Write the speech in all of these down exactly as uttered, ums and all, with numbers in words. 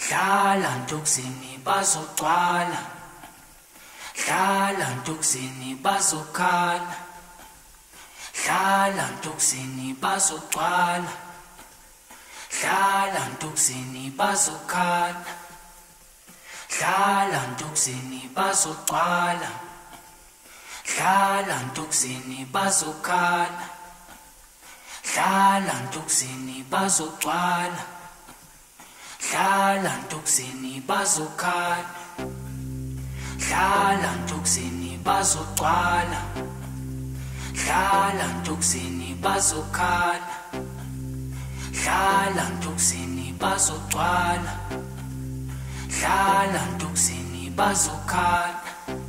Dlala Ntokzin bazogcwala, Dlala Ntokzin bazokhala, Dlala Ntokzin bazogcwala, Dlala Ntokzin bazokhala, Dlala Ntokzin bazogcwala, Dlala Ntokzin bazokhala, Dlala Ntokzin bazogcwala, Dlala Ntokzin bazokhala, Dlala Ntokzin bazogcwala, Dlala Ntokzin bazokhala, Dlala Ntokzin bazogcwala, Dlala Ntokzin bazokhala,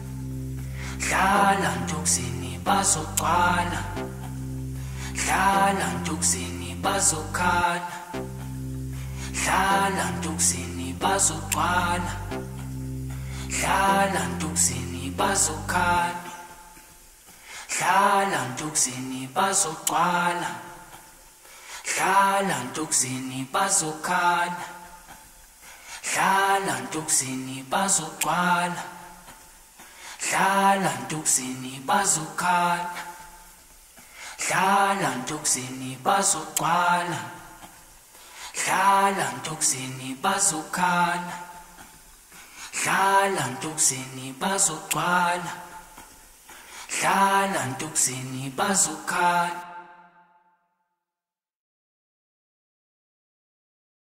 Dlala Ntokzin bazogcwala, Dlala Ntokzin bazokhala, Dlala Ntokzin bazogcwala, Dlala Ntokzin bazokhala, Dlala Ntokzin bazogcwala, Dlala Ntokzin bazokhala, Dlala Ntokzin bazogcwala, Dlala Ntokzin bazokhala, Dlala Ntokzin bazogcwala, Dlala Ntokzin bazokhala, Dlala Ntokzin bazogcwala, Dlala Ntokzin bazokhala.